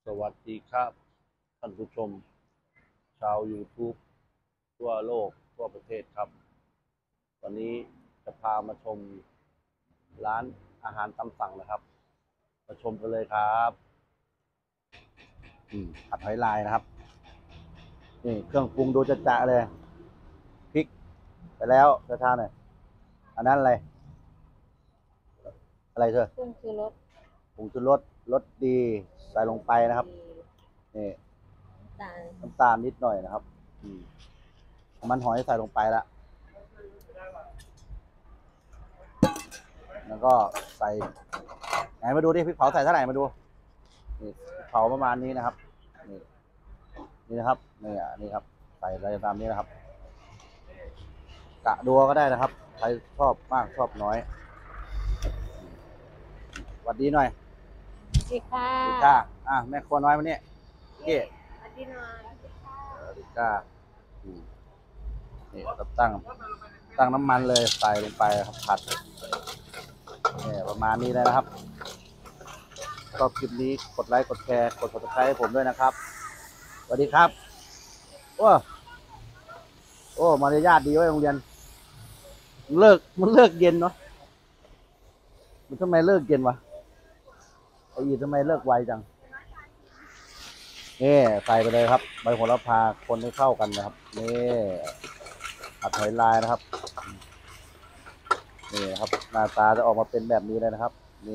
สวัสดีครับท่านผู้ชมชาว YouTube ทั่วโลกทั่วประเทศครับวันนี้จะพามาชมร้านอาหารตามสั่งนะครับมาชมกันเลยครับผัดหอยลายนะครับนี่เครื่องปรุงดูจะเลยพริกไปแล้วจะทานหน่อยอันนั้นอะไรเธอผงชูรสผงชูรสรสดีใส่ลงไปนะครับนี่ตาลน้ำตาลนิดหน่อยนะครับมันหอยใส่ลงไปแล้วแล้วก็ใส่ไหนมาดูดิพริกเผาใส่เท่าไหร่มาดูนี่เผาประมาณนี้นะครับนี่นี่นะครับนี่ครับใส่อะไรตามนี้นะครับกะดูก็ได้นะครับใครชอบมากชอบน้อยสวัสดีหน่อยดีค่ะดีจ้าแม่ครัวน้อยวันนี้เก้สวัสดีหน่อยดีจ้านี่เราตั้งน้ำมันเลยใส่ลงไปครับผัดนี่ประมาณนี้เลยนะครับชอบคลิปนี้กดไลค์กดแชร์กด Subscribe ให้ผมด้วยนะครับสวัสดีครับโอ้มารยาทดีไว้โรงเรียนมันเลิกเย็นเนาะมันทำไมเลิกเย็นวะไอ้อีทำไมเลิกไวจังนี่ใส่ไปเลยครับใบโหระพาคนให้เข้ากันนะครับนี่ผัดหอยลายนะครับนี่นะครับหน้าตาจะออกมาเป็นแบบนี้เลยนะครับ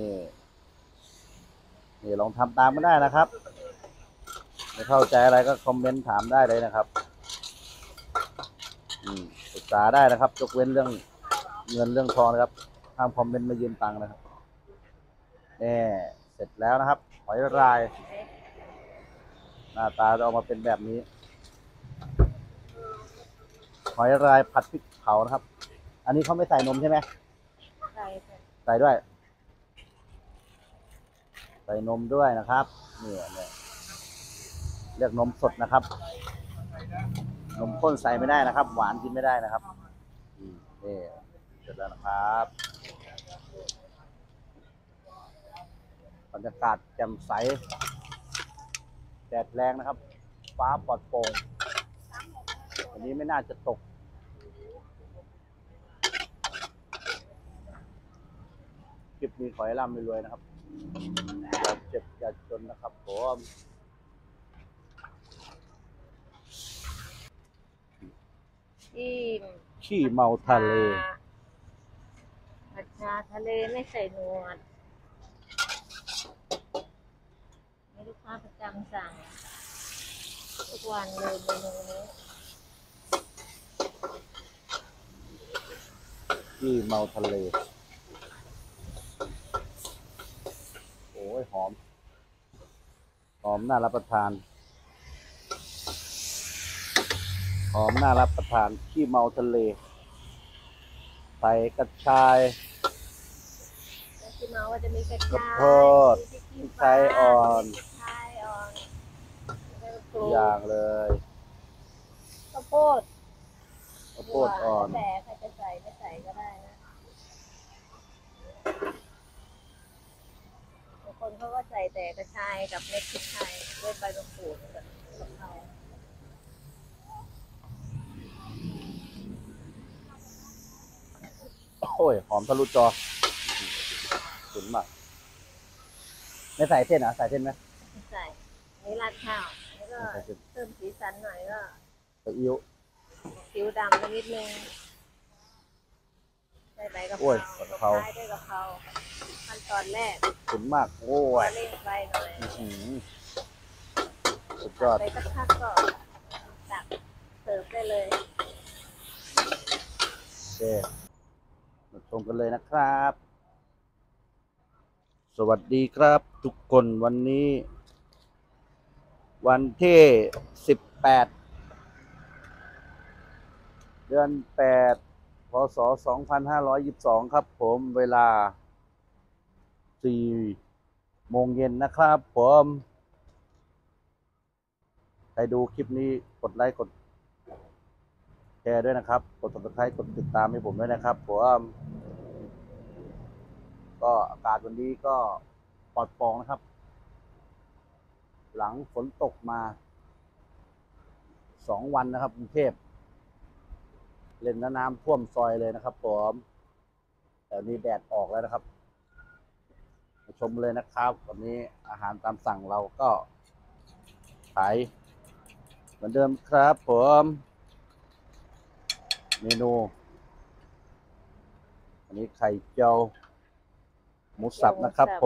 นี่ลองทำตามก็ได้นะครับไม่เข้าใจอะไรก็คอมเมนต์ถามได้เลยนะครับปรึกษาได้นะครับยกเว้นเรื่องเงินเรื่องทองนะครับห้ามคอมเมนต์มายืมตังค์นะครับนี่เสร็จแล้วนะครับหอยลายหน้าตาจะออกมาเป็นแบบนี้หอยลายผัดพริกเผานะครับ อันนี้เขาไม่ใส่นมใช่ไหมใส่ด้วยใส่นมด้วยนะครับนี่เรียกนมสดนะครับนมข้นใส่ไม่ได้นะครับ หวานกินไม่ได้นะครับนี่เสร็จแล้วนะครับบรรยากาศแจ่มใสแดดแรงนะครับฟ้าปลอดโปร่งวันนี้ไม่น่าจะตกคลิปนี้ขอให้ร่ำรวยนะครับอย่าเจ็บอย่าจนนะครับผมที่ขี้เมาทะเลผัดชาทะเลไม่ใส่หนวดให้ลูกค้าประจำสั่งทุกวันเลยเมนูนี้ขี้เมาทะเลโอ้ยหอมน่ารับประทานหอมน่ารับประทานขี้เมาทะเลใส่กระชายที่มาว่าจะมีกระกระชาโพยดพริกไทยอ่อนไทยอ่อนอย่างเลยข้าวโพดข้าวโพดอ่อนแต่ใครจะใส่ไม่ใส่ก็ได้นะบางคนเขาก็ใส่แต่กระชายกับเม็ดพริกไทยด้วยใบมะกรูดกับกะเพราโอ้ยหอมทะลุจอสุดมากไม่ใส่เส้นเหรอใส่เส้นไหมใส่นี่ราดข้าวแล้วก็ไม่ใส่เส้นเพิ่มสีสันหน่อยก็ซีอิ๊วผิวดำไปนิดนึงใส่ใบกะเพโอ้ยรากะเพราท้ายด้วยกะเพราขั้นตอนแรกสุดมากโอ้ยเร่งไฟหน่อยสุดยอดไปสักพักก็ตักเสิร์ฟได้เลยโอเคมาชมกันเลยนะครับ สวัสดีครับทุกคนวันนี้ วันที่18เดือน8พศ2522ครับผมเวลา4 โมงเย็นนะครับผมใครดูคลิปนี้กดไลค์กดแชร์ด้วยนะครับกด Subscribe กดติดตามให้ผมด้วยนะครับผมก็อากาศวันนี้ก็ปลอดโปร่งนะครับหลังฝนตกมา2 วันนะครับกรุงเทพเล่นน้ำท่วมซอยเลยนะครับผมแต่นี้แดดออกแล้วนะครับมาชมเลยนะครับวันนี้อาหารตามสั่งเราก็ขายเหมือนเดิมครับผมเมนูอันนี้ไข่เจียวหมูสับนะครับผม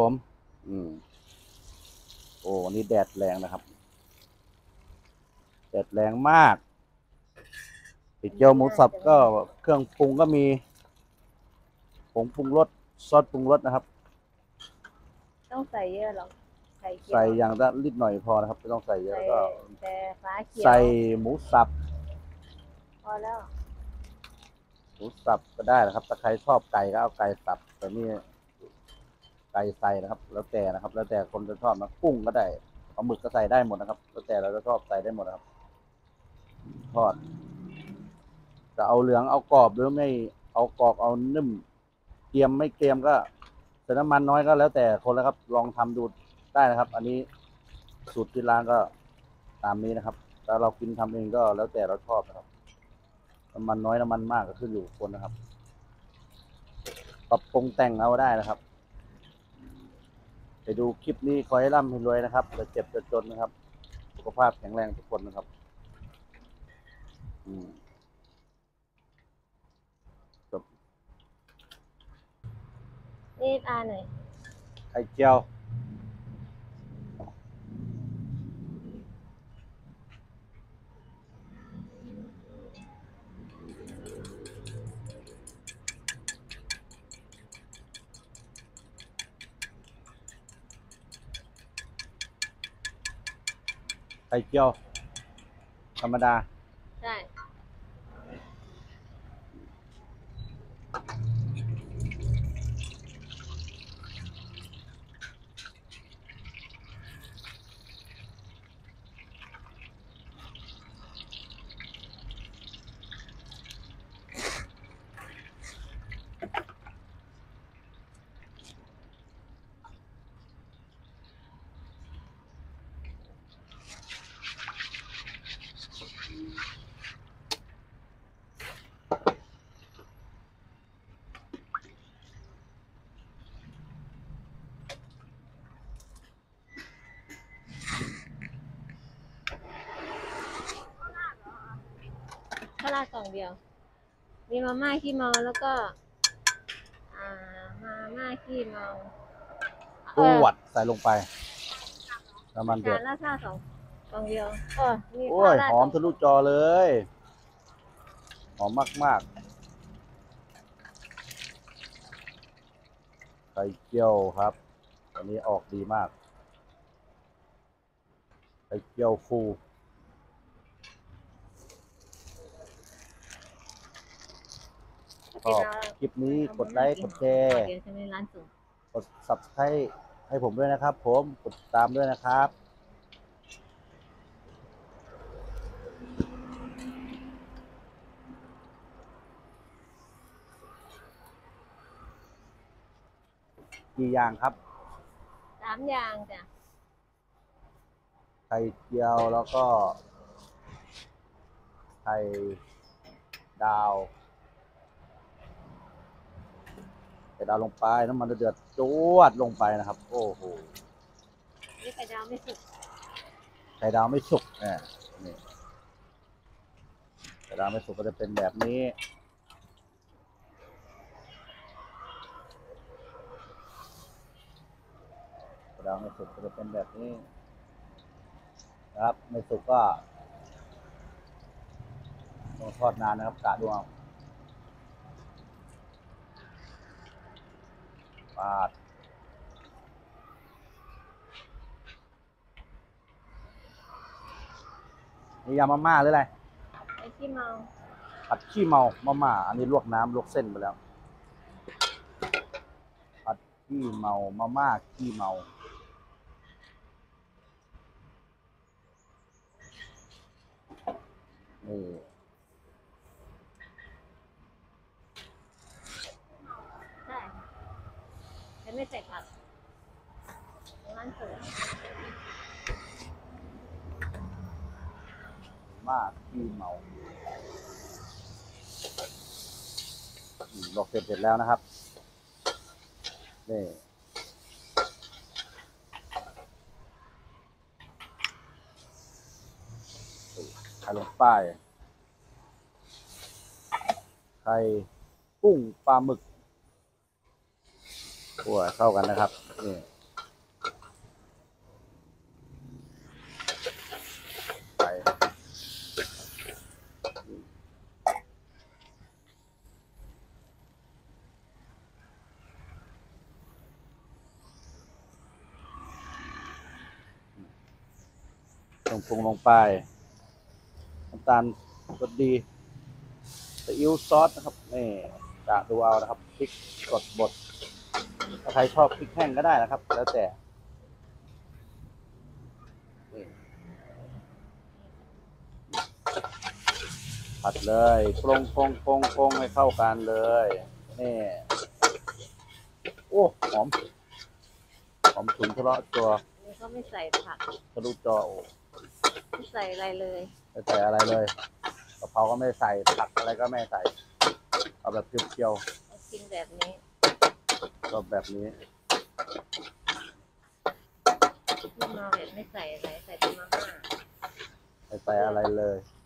โอ้วันนี้แดดแรงนะครับแดดแรงมากไข่เจียวหมูสับก็เครื่องปรุงก็มีผงปรุงรสซอสปรุงรสนะครับต้องใส่เยอะหรอไข่เจียวใส่อย่างละนิดหน่อยพอนะครับไม่ต้องใส่เยอะใส่ก็แต่ฟ้าเขียวใส่หมูสับพอแล้วหมูสับก็ได้นะครับถ้าใครชอบไก่ก็เอาไก่สับแต่นี่ไก่ใส่นะครับ แล้วแต่นะครับ แล้วแต่คนจะชอบนะกุ้งก็ได้ปลาหมึกก็ใส่ได้หมดนะครับ แล้วแต่เราจะชอบใส่ได้หมดนะครับทอดจะเอาเหลืองเอากรอบหรือไม่เอากรอบเอานึ่มเกรียมไม่เกรียมก็ใส่น้ำมันน้อยก็แล้วแต่คนแล้วครับ ลองทำดูได้นะครับ อันนี้สูตรที่ร้านก็ตามนี้นะครับแต่เรากินทำเองก็แล้วแต่เราชอบนะครับน้ำมันน้อยน้ำมันมากก็ขึ้นอยู่คนนะครับปรับปรุงแต่งเอาได้นะครับไปดูคลิปนี้ขอให้ร่ำให้รวยนะครับอย่าเจ็บอย่าจนนะครับสุขภาพแข็งแรงทุกคนนะครับจบนี่หน่อยไข่เจียวไข่เจียวธรรมดาใช่ข้าวราดกล่องเดียว มีมาม่าขี้เมาแล้วก็มาม่าขี้เมาปวดใส่ลงไปน้ำมันเดือดราดข้าว2 กล่องเดียวมีโอ้ข้าวย ราดหอมทะลุจอเลยหอมมากๆไข่เจียวครับอันนี้ออกดีมากไข่เจียวฟูชอบคลิปนี้กดไลค์กดแชร์กด Subscribe ให้ผมด้วยนะครับผมกดตามด้วยนะครับกี่อย่างครับ 3 อย่างจ้ะไข่เจียวแล้วก็ไข่ดาวไข่ดาวลงไปน้ำมันเดือดจวดลงไปนะครับโอ้โหนี่ไข่ดาวไม่สุกไข่ดาวไม่สุกนี่ไข่ดาวไม่สุกก็จะเป็นแบบนี้ไข่ดาวไม่สุกก็จะเป็นแบบนี้นะครับไม่สุกก็ต้องทอดนานนะครับกะดูเอาปาดนี่ยำมาม่าหรืออะไรไอ้ขี้เมาผัดขี้เมามาม่าอันนี้ลวกน้ำลวกเส้นไปแล้วผัดขี้เมามาม่าขี้เมานี่ใช่ฉันไม่ใส่ผักร้านเปิดมากขี้เมาดอกเสร็จแล้วนะครับนี่ไข่ลงไปไข่กุ้งปลาหมึกคั่วเข้ากันนะครับนี่ไข่ปรุงลงไปน้ำตาลรสดีซีอิ๊วซอสนะครับนี่กะดูเอานะครับพริกสดบดถ้าใครชอบพริกแห้งก็ได้นะครับ แล้วแต่นี่ผัดเลยปรุงให้เข้ากันเลยนี่โอ้หอมฉุนทะเลาะตัวนี่ก็ไม่ใส่ผักทะลุจอโอ้ไม่ใส่อะไรเลยไม่ใส่อะไรเลยกะเพราก็ไม่ใส่ผักอะไรก็ไม่ใส่เอาแบบเปรี้ยวกินแบบนี้ๆก็แบบนี้ที่มาแบบไม่ใส่อะไรใส่แต่มาม่าไม่ใส่อะไรเลย